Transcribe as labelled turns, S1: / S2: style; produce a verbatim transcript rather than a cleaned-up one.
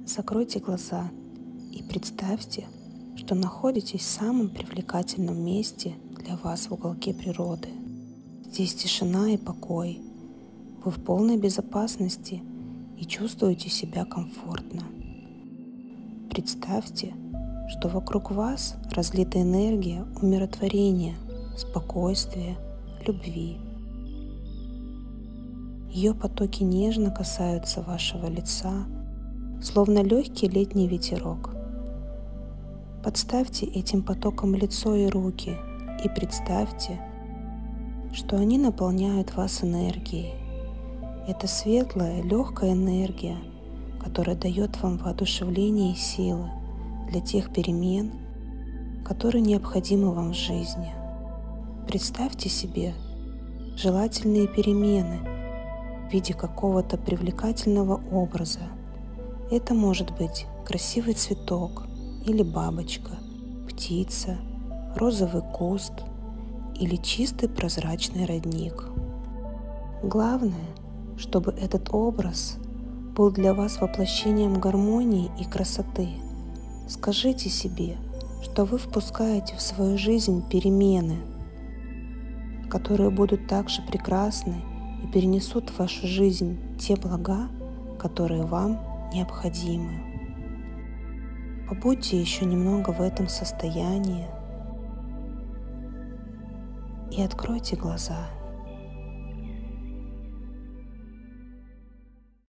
S1: Закройте глаза и представьте, что находитесь в самом привлекательном месте для вас в уголке природы. Здесь тишина и покой. Вы в полной безопасности и чувствуете себя комфортно. Представьте, что вокруг вас разлита энергия умиротворения, спокойствия, любви. Ее потоки нежно касаются вашего лица, словно легкий летний ветерок. Подставьте этим потоком лицо и руки и представьте, что они наполняют вас энергией. Это светлая, легкая энергия, которая дает вам воодушевление и силы для тех перемен, которые необходимы вам в жизни. Представьте себе желательные перемены в виде какого-то привлекательного образа. Это может быть красивый цветок или бабочка, птица, розовый куст или чистый прозрачный родник. Главное, чтобы этот образ был для вас воплощением гармонии и красоты. Скажите себе, что вы впускаете в свою жизнь перемены, которые будут также прекрасны и перенесут в вашу жизнь те блага, которые вам необходимы. Побудьте еще немного в этом состоянии и откройте глаза.